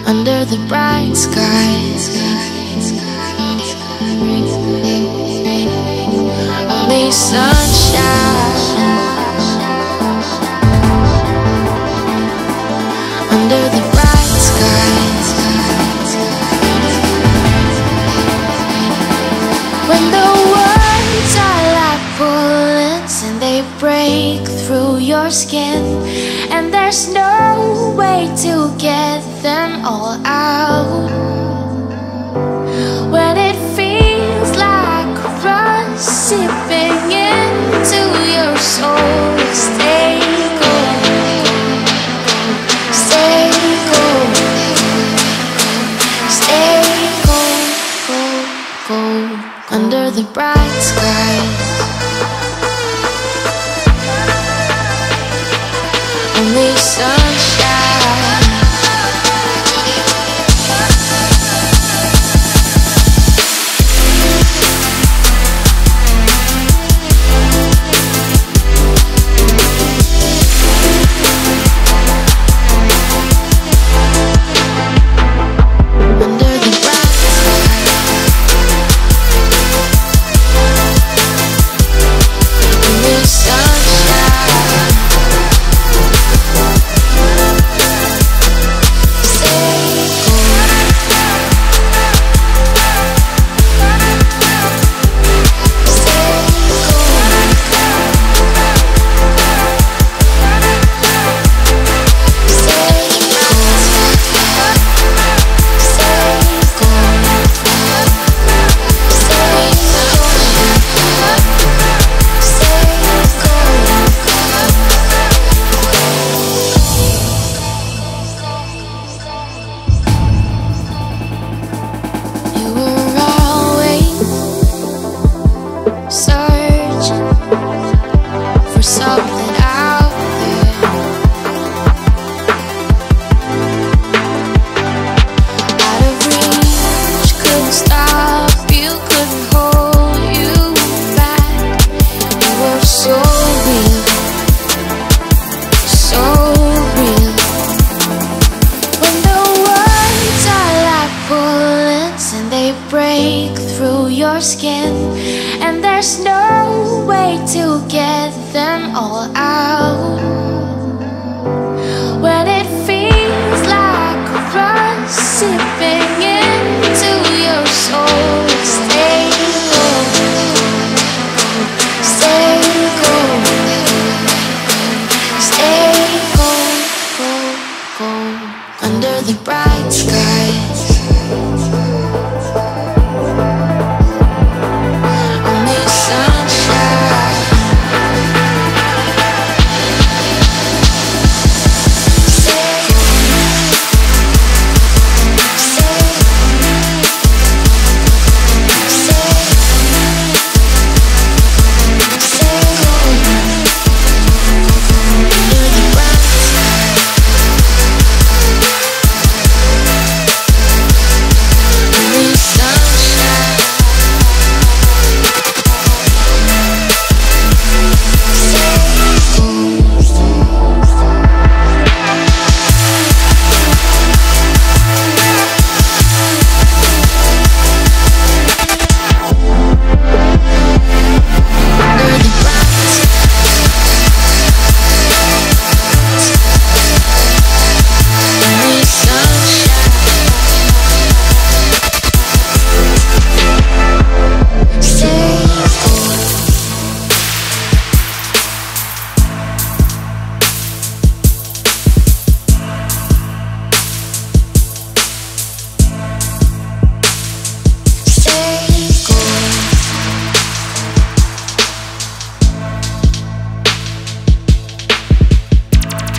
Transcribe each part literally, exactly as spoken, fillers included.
under the bright skies. Only sunshine under the bright skies. When the words are like bullets and they break through your skin, and there's no way to get them all out. When it feels like rust seeping into your soul, stay cold, stay cold, stay cold, cold, cold, under the bright skies. Only sunshine. Under the bright sky. Only sunshine. Something out there, out of reach, couldn't stop you, couldn't hold you back. You were so real, so real. When the words are like bullets and they break through your skin, and there's no way to get them all out. When it feels like rust seeping into your soul, stay cold, stay cold, stay cold, cold, cold, under the bright skies. Only sunshine.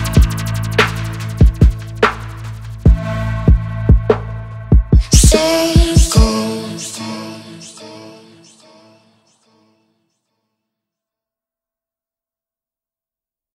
Stay